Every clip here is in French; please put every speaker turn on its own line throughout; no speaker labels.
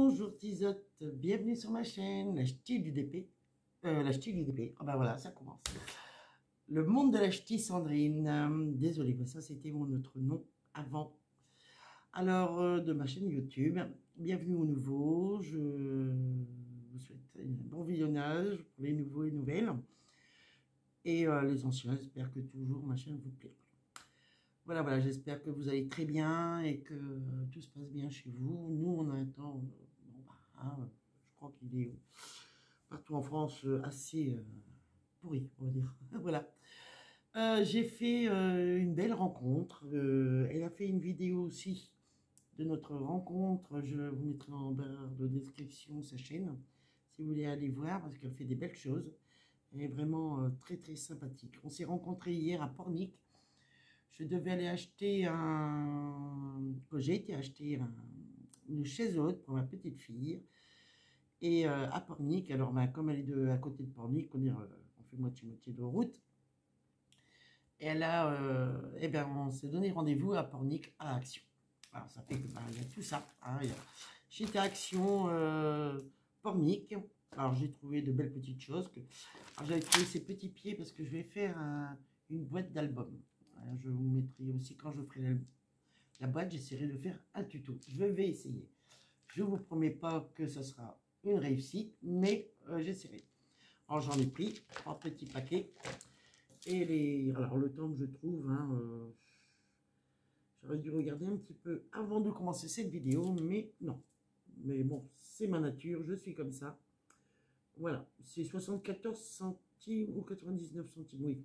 Bonjour Tizotte, bienvenue sur ma chaîne, la ch'ti du DP. La ch'ti du DP, ah ben voilà, ça commence. Le monde de la ch'ti Sandrine, désolé, mais ça c'était mon autre nom avant. Alors, de ma chaîne YouTube, bienvenue aux nouveaux, je vous souhaite un bon visionnage pour les nouveaux et nouvelles. Et les anciens, j'espère que toujours ma chaîne vous plaît. Voilà, j'espère que vous allez très bien et que tout se passe bien chez vous. Nous, on a un temps, je crois qu'il est partout en France assez pourri, on va dire. Voilà. J'ai fait une belle rencontre. Elle a fait une vidéo aussi de notre rencontre. Je vous mettrai en barre de description sa chaîne, si vous voulez aller voir, parce qu'elle fait des belles choses. Elle est vraiment très très sympathique. On s'est rencontrés hier à Pornic. Je devais aller acheter j'ai été acheter une chaise haute pour ma petite fille. Et à Pornic, alors comme elle est à côté de Pornic, on fait moitié-moitié de route. Et elle a, on s'est donné rendez-vous à Pornic à Action. Alors ça fait que il y a tout ça. Hein, j'étais à Action Pornic. Alors j'ai trouvé de belles petites choses. J'avais trouvé ces petits pieds parce que je vais faire une boîte d'albums. Je vous mettrai aussi quand je ferai la boîte, j'essaierai de faire un tuto. Je vais essayer. Je ne vous promets pas que ça sera une réussite, mais j'essaierai. Alors j'en ai pris 3 petits paquets. Et alors le temps que je trouve, j'aurais dû regarder un petit peu avant de commencer cette vidéo, mais non. Mais bon, c'est ma nature, je suis comme ça. Voilà, c'est 74 centimes ou 99 centimes, oui.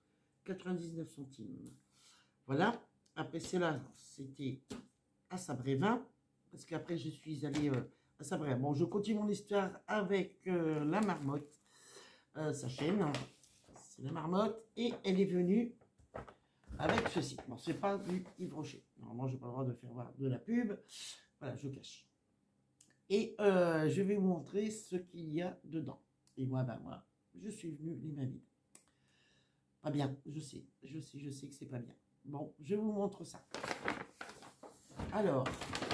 99 centimes. Voilà. Après cela, c'était à Sabrévin. Parce qu'après, je suis allée à Sabrévin. Bon, je continue mon histoire avec la marmotte. Sa chaîne. C'est la marmotte. Et elle est venue avec ceci. Bon, c'est pas du Yves Rocher. Normalement, je n'ai pas le droit de faire voir de la pub. Voilà, je cache. Et je vais vous montrer ce qu'il y a dedans. Et moi, je suis venue les mains vides. Pas bien, je sais que c'est pas bien. Bon, je vous montre ça. Alors,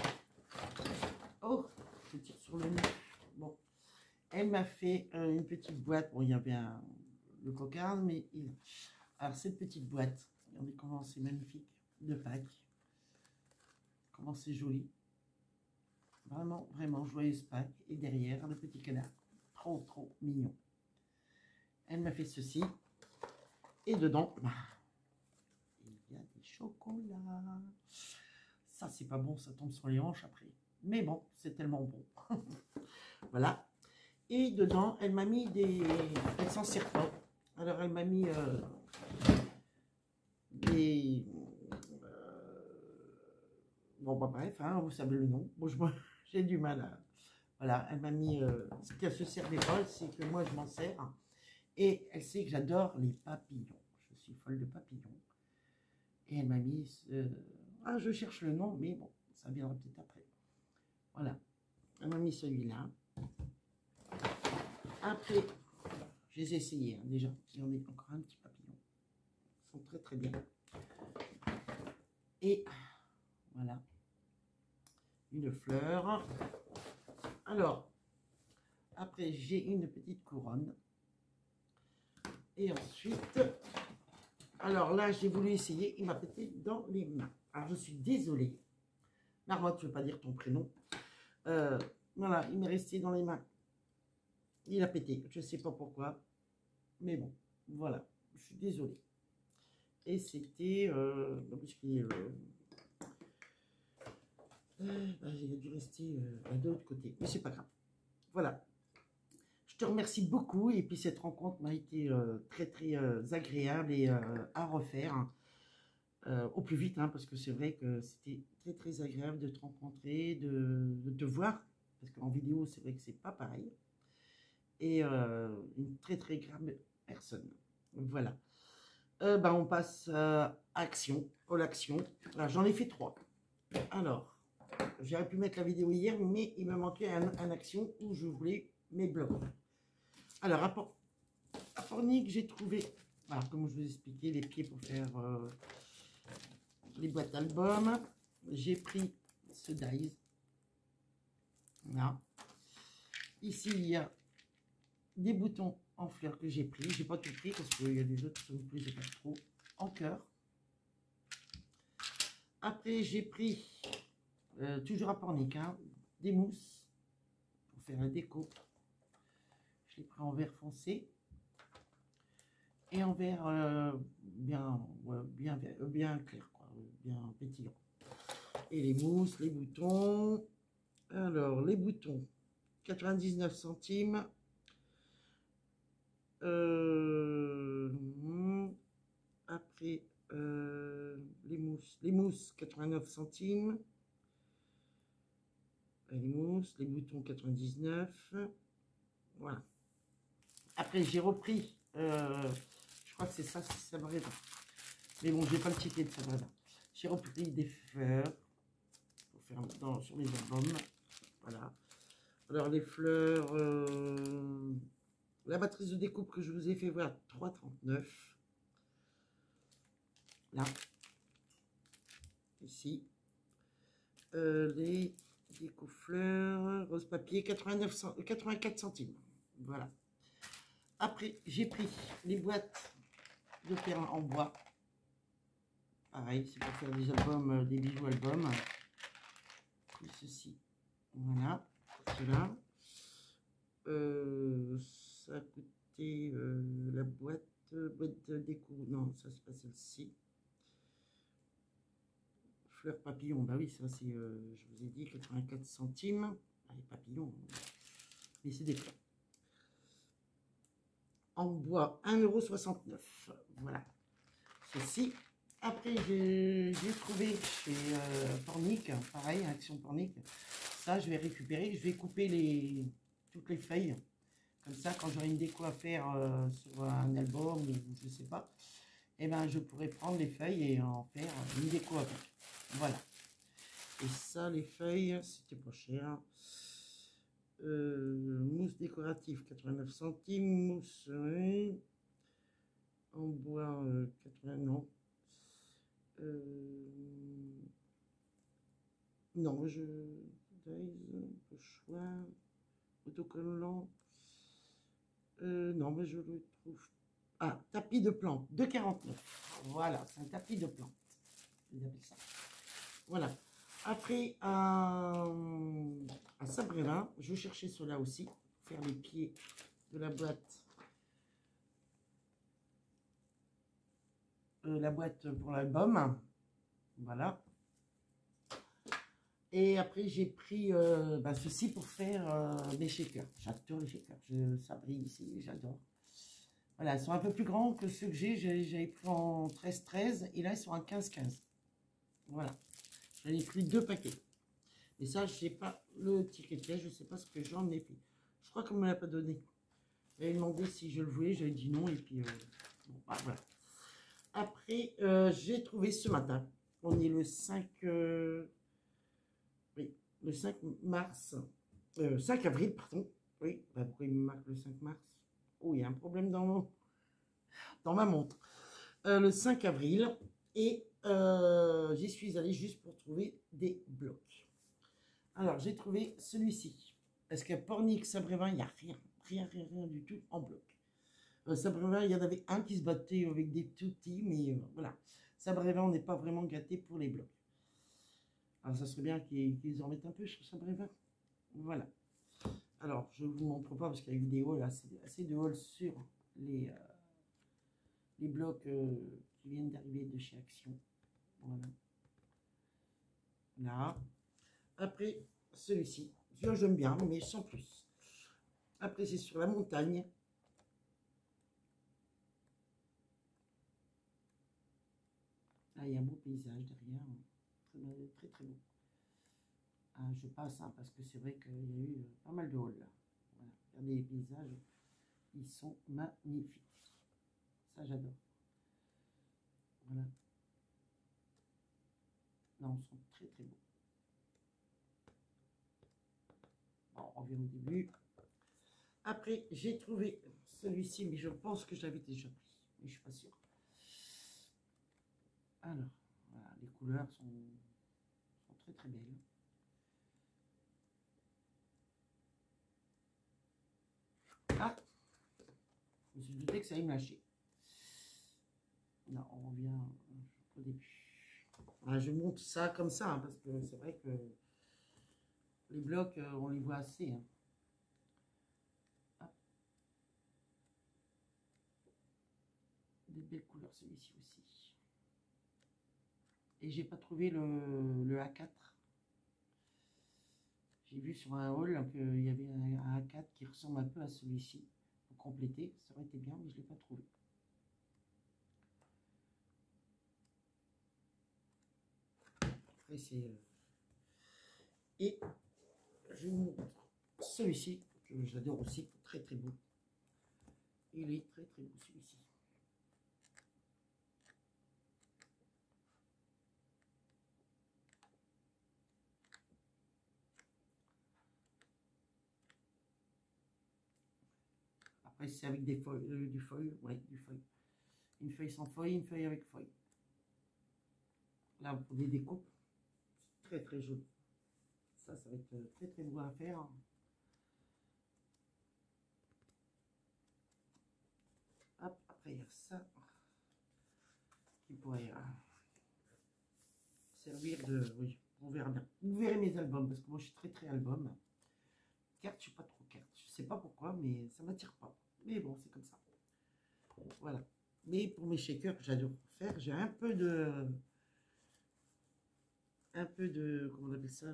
oh, je tire sur le nez. Bon, elle m'a fait une petite boîte. Bon, il y avait le cocarde, mais alors cette petite boîte, regardez comment c'est magnifique, de Pâques. Comment c'est joli. Vraiment, vraiment joyeuse Pâques. Et derrière, le petit canard. Trop, trop mignon. Elle m'a fait ceci. Et dedans, il y a des chocolats. Ça, c'est pas bon, ça tombe sur les hanches après. Mais bon, c'est tellement bon. Voilà. Et dedans, elle m'a mis des... Elle s'en sert pas. Alors, elle m'a mis des... Bon, bref, vous savez le nom. Bon, j'ai du mal à... Voilà, elle m'a mis... Ce qu'elle se servait pas, c'est que moi, je m'en sers. Et elle sait que j'adore les papillons. Je suis folle de papillons. Et elle m'a mis... je cherche le nom, mais bon, ça viendra peut-être après. Voilà. Elle m'a mis celui-là. Après, je les ai essayés déjà. Il y en a encore un petit papillon. Ils sont très très bien. Et voilà. Une fleur. Alors, après, j'ai une petite couronne. Et ensuite, alors là, j'ai voulu essayer. Il m'a pété dans les mains. Alors, je suis désolée. Marmotte, tu ne veux pas dire ton prénom. Voilà, il m'est resté dans les mains. Il a pété. Je ne sais pas pourquoi. Mais bon, voilà. Je suis désolée. Et c'était... il a dû rester de l'autre côté. Mais c'est pas grave. Voilà. Je te remercie beaucoup. Et puis, cette rencontre m'a été très, très agréable et à refaire. Au plus vite, parce que c'est vrai que c'était très très agréable de te rencontrer, de te voir, parce qu'en vidéo c'est vrai que c'est pas pareil, et une très très grave personne. Voilà. On passe à l'action. J'en ai fait 3. Alors, j'aurais pu mettre la vidéo hier, mais il me manquait un action où je voulais mes blocs. Alors, à Pornic, j'ai trouvé, alors comme je vous expliquais, les pieds pour faire... les boîtes d'albums. J'ai pris ce dies. Là. Ici, il y a des boutons en fleurs que j'ai pris. J'ai pas tout pris parce qu'il y a des autres qui me plaisaient pas trop. En cœur. Après, j'ai pris, toujours à Pornic, hein, des mousses pour faire la déco. Je l'ai pris en vert foncé et en vert bien clair, quoi, bien pétillant. Et les mousses, les boutons. Alors, les boutons, 99 centimes. Après, les mousses, 89 centimes. Les mousses, les boutons, 99. Voilà. Après, j'ai repris, je crois que c'est ça, c'est Sabrina. Mais bon, j'ai pas le ticket de Sabrina. J'ai repris des fleurs pour faire sur les albums. Voilà. Alors, les fleurs, la matrice de découpe que je vous ai fait voir, 3,39. Là. Ici. Les déco-fleurs, rose papier, 84 centimes. Voilà. Après, j'ai pris les boîtes de perles en bois. Pareil, c'est pour faire des albums, des bijoux albums. Et ceci. Voilà. Cela. Ça a coûté la boîte déco. Non, ça c'est pas celle-ci. Fleurs papillons. Bah oui, ça c'est, je vous ai dit, 84 centimes. Ah, les papillons. Mais c'est des fleurs. En bois, 1,69 €. Voilà. Ceci. Après, j'ai trouvé chez Pornic, pareil, Action Pornic. Ça, je vais récupérer. Je vais couper toutes les feuilles. Comme ça, quand j'aurai une déco à faire sur un album ou je sais pas, et ben, je pourrais prendre les feuilles et en faire une déco avec. Voilà. Et ça, les feuilles, c'était pas cher. Mousse décorative, 89 centimes. Mousse en bois, 80, non. Non, choix, autocollant. Non, mais je le trouve. Ah, tapis de plantes, 2,49. Voilà, c'est un tapis de plantes. Ils appellent ça. Voilà. Après, à Sabrina, je cherchais cela aussi, pour faire les pieds de la boîte. La boîte pour l'album. Voilà. Et après, j'ai pris ceci pour faire mes shakers. J'adore les shakers. Ça brille ici, j'adore. Voilà, ils sont un peu plus grands que ceux que j'ai. J'avais pris en 13-13 et là, ils sont en 15-15. Voilà. J'en ai pris 2 paquets. Et ça, je sais pas le ticket de caisse, je sais pas ce que j'en ai fait. Je crois qu'on ne me l'a pas donné. J'avais demandé si je le voulais, j'avais dit non. Et puis, bon, bah, voilà. Après, j'ai trouvé ce matin. On est le 5... oui, le 5 mars, 5 avril, pardon. Oui, bah pourquoi il me marque le 5 mars? Oh, il y a un problème dans ma montre. Le 5 avril, et j'y suis allée juste pour trouver des blocs. Alors, j'ai trouvé celui-ci. Parce qu'à Pornic, Sabrevin, il n'y a rien du tout en bloc. Sabrevin, il y en avait un qui se battait avec des tout petits, mais voilà. Sabrevin, on n'est pas vraiment gâté pour les blocs. Alors, ça serait bien qu'ils en mettent un peu sur Sabrevin. Voilà. Alors, je ne vous montre pas parce qu'il y a eu des hauls, assez de hauls sur les blocs qui viennent d'arriver de chez Action. Voilà. Là. Après, celui-ci. Celui-là, j'aime bien, mais sans plus. Après, c'est sur la montagne. Là, il y a un beau paysage derrière. Très, très beau. Je passe parce que c'est vrai qu'il y a eu pas mal de halls là. Voilà. Regardez les paysages, ils sont magnifiques. Ça, j'adore. Voilà. Non, ils sont très très beaux. Bon, on revient au début. Après, j'ai trouvé celui-ci, mais je pense que je l'avais déjà pris, mais je suis pas sûre. Alors, voilà, les couleurs sont très très belles. Ah, je me suis douté que ça allait me lâcher. Non, on revient au début. Ah, je monte ça comme ça, hein, parce que c'est vrai que les blocs, on les voit assez. Hein. Des belles couleurs celui-ci aussi. Et j'ai pas trouvé le A4. J'ai vu sur un haul qu'il y avait un A4 qui ressemble un peu à celui-ci. Pour compléter, ça aurait été bien, mais je ne l'ai pas trouvé. Après, c'est... Et je vous montre celui-ci, que j'adore aussi, très très beau. Il est très très beau celui-ci. Après, c'est avec des feuilles, du feuille, ouais, du feuille. Une feuille sans feuille, une feuille avec feuille. Là, pour des découpes, très très joli. Ça va être très très beau à faire. Hop, après il y a ça qui pourrait servir de... Oui, on verra bien. Vous verrez mes albums, parce que moi je suis très très album. Carte, je suis pas trop carte. Je sais pas pourquoi, mais ça m'attire pas. Mais bon, c'est comme ça. Voilà. Mais pour mes shakers que j'adore faire, j'ai un peu de... comment on appelle ça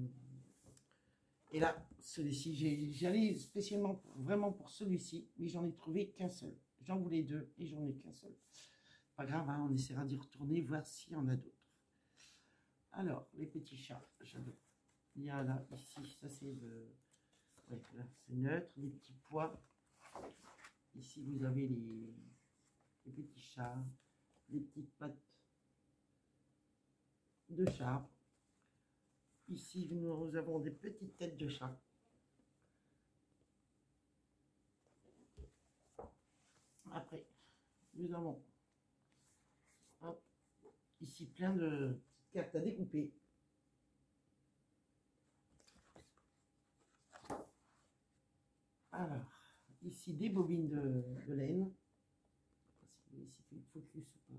Et là, celui-ci, j'allais spécialement, vraiment pour celui-ci, mais j'en ai trouvé qu'un seul. J'en voulais deux et j'en ai qu'un seul. Pas grave, hein, on essaiera d'y retourner, voir s'il y en a d'autres. Alors, les petits chats, j'adore. Il y a là, ici, ça c'est le... Ouais, là, c'est neutre, les petits pois. Ici, vous avez les petits chats, les petites pattes de chat. Ici, nous avons des petites têtes de chat. Après, nous avons hop, ici plein de petites cartes à découper. Alors, ici des bobines de laine. Je ne sais pas si vous voyez, il focus ou pas.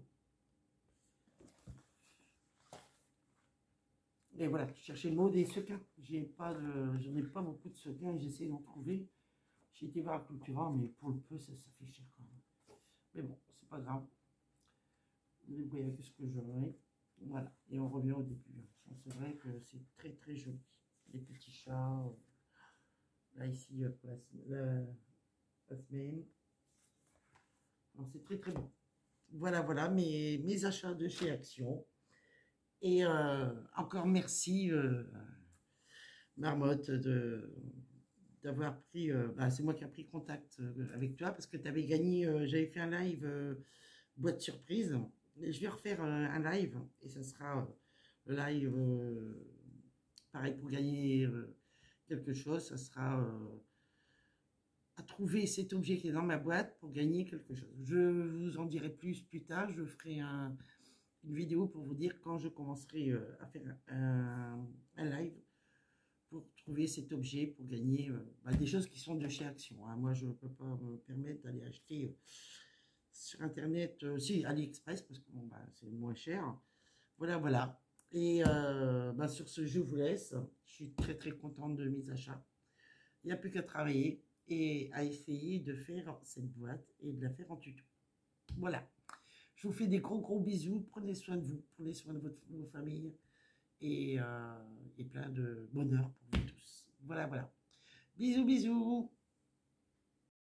Et voilà, je cherchais le mot des sequins. Je n'ai pas beaucoup de sequins et j'essaie d'en trouver. J'ai été voir à Cultura, mais pour le peu, ça fait cher quand même. Mais bon, c'est pas grave. Vous voyez avec ce que j'aurai. Voilà, et on revient au début. C'est vrai que c'est très très joli. Les petits chats. Là, ici, pour la semaine. C'est très très bon. Voilà, voilà mes achats de chez Action. Et encore merci, Marmotte, d'avoir pris, c'est moi qui ai pris contact avec toi parce que tu avais gagné, j'avais fait un live boîte surprise. Et je vais refaire un live et ça sera le live, pareil pour gagner quelque chose, ça sera à trouver cet objet qui est dans ma boîte pour gagner quelque chose. Je vous en dirai plus tard, je ferai une vidéo pour vous dire quand je commencerai à faire un live pour trouver cet objet, pour gagner des choses qui sont de chez Action. Hein. Moi, je ne peux pas me permettre d'aller acheter sur Internet, si, AliExpress, parce que bon, c'est moins cher. Voilà, voilà. Et sur ce, je vous laisse. Je suis très, très contente de mes achats. Il n'y a plus qu'à travailler et à essayer de faire cette boîte et de la faire en tuto. Voilà. Je vous fais des gros, gros bisous. Prenez soin de vous, prenez soin de vos familles et plein de bonheur pour vous tous. Voilà, voilà. Bisous, bisous.